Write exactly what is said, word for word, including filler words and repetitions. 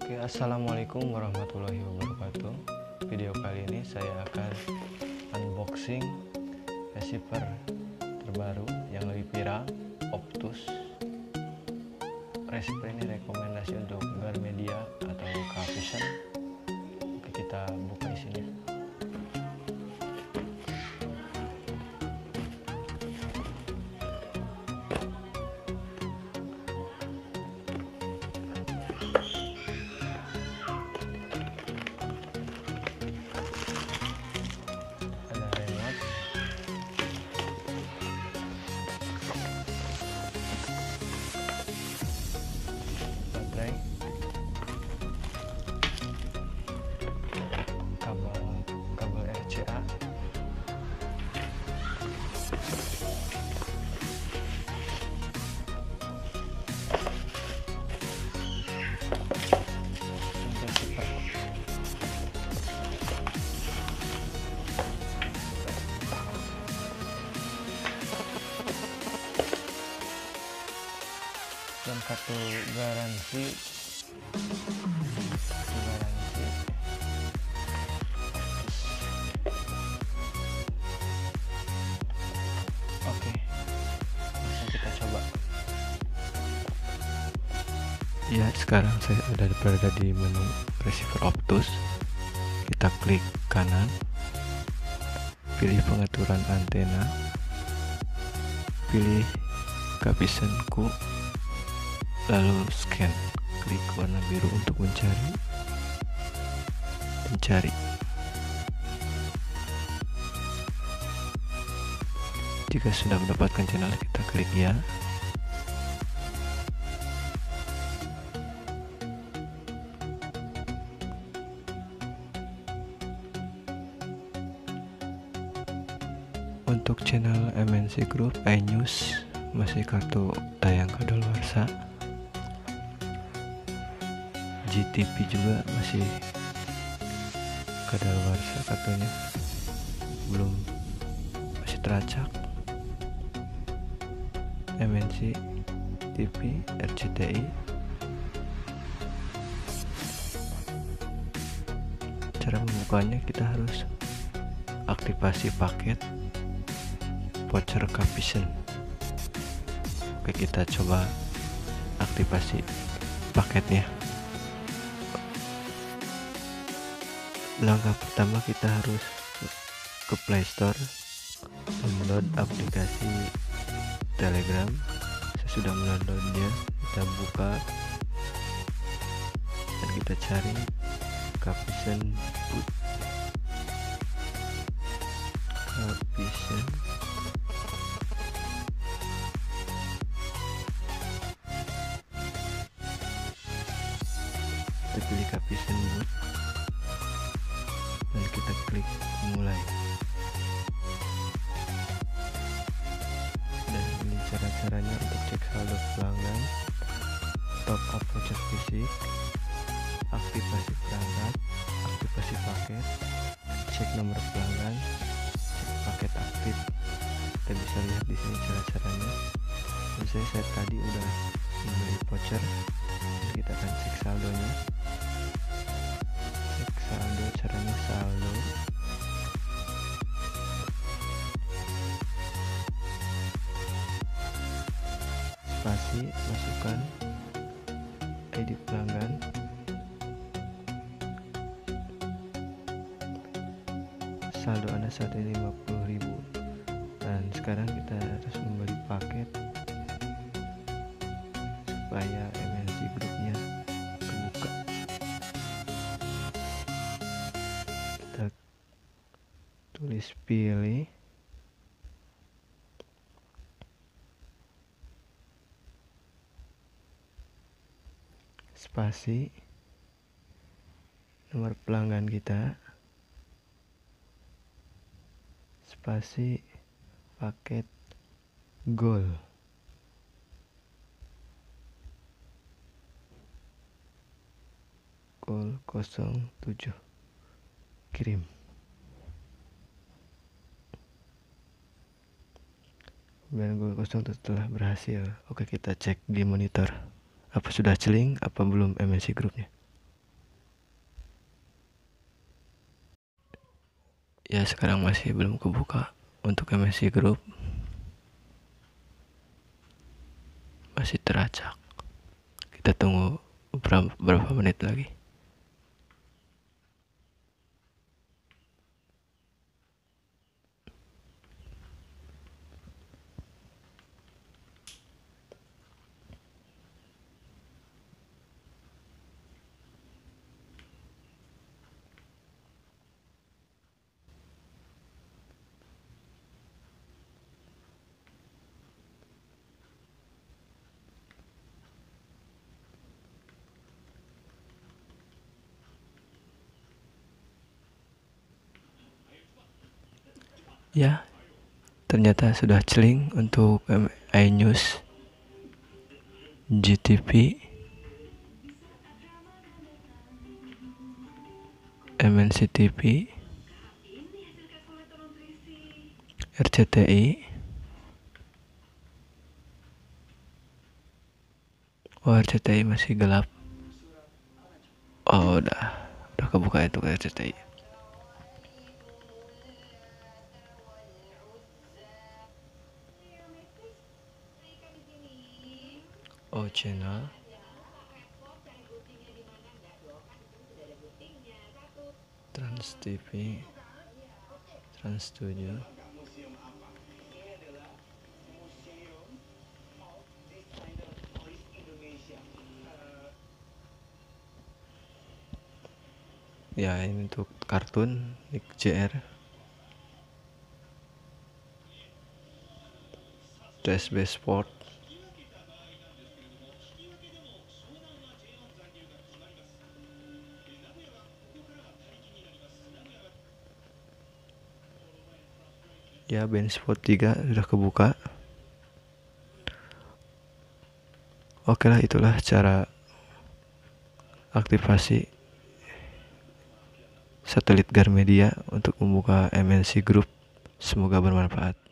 Oke, assalamualaikum warahmatullahi wabarakatuh. Video kali ini saya akan unboxing receiver terbaru yang lagi viral, Optus. Receiver ini rekomendasi untuk Garmedia atau Cavision. Oke, kita buka isinya. kabel kabel R C A, dan kartu garansi kartu garansi Oke, langsung kita coba. Ya, sekarang saya sudah berada di menu receiver Optus. Kita klik kanan, pilih pengaturan antena, pilih Cavision Q, lalu scan, klik warna biru untuk mencari mencari jika sudah mendapatkan channel, kita klik ya. Untuk channel M N C Group, iNews masih kartu tayang kadaluarsa, G T V juga masih kadaluarsa kartunya, belum masih teracak. M N C T V, R C T I. Cara membukanya, kita harus aktifasi paket voucher Cavision. Oke, kita coba aktifasi paketnya. Langkah pertama, kita harus ke Play Store, download aplikasi Telegram. Saya sudah mendownloadnya. Kita buka dan kita cari Cavision Boot. Cavision kita pilih Cavision Boot dan kita klik mulai. Dan ini cara-caranya untuk cek saldo pelanggan, top up voucher fisik, aktivasi perangkat, aktivasi paket, cek nomor pelanggan, cek paket aktif. Kita bisa lihat di sini cara-caranya. Misalnya saya tadi udah membeli voucher, kita akan cek saldonya. Cek saldo, caranya saldo. Spasi, masukkan I D pelanggan, saldo Anda saat ini lima puluh ribu. Dan sekarang kita harus membeli paket supaya M N C grupnya kebuka. Kita tulis pilih, spasi, nomor pelanggan kita, spasi, paket gold, gold nol tujuh, kirim. Kemudian gold kosong telah berhasil. Oke, kita cek di monitor, apa sudah celing, apa belum M N C grupnya. Ya sekarang masih belum kebuka untuk M N C Group, masih teracak. Kita tunggu beberapa, beberapa menit lagi. Ya, ternyata sudah celing untuk iNews, G T V, M N C T V, R C T I. Oh, R C T I masih gelap. Oh, udah udah kebuka itu R C T I. Oh, channel Trans T V, Trans tujuh. Ya, ini untuk kartun Nick J R, T S B Sport. Ya, Ben Sport tiga sudah kebuka. Oke lah, itulah cara aktivasi satelit Garmedia untuk membuka M N C Group. Semoga bermanfaat.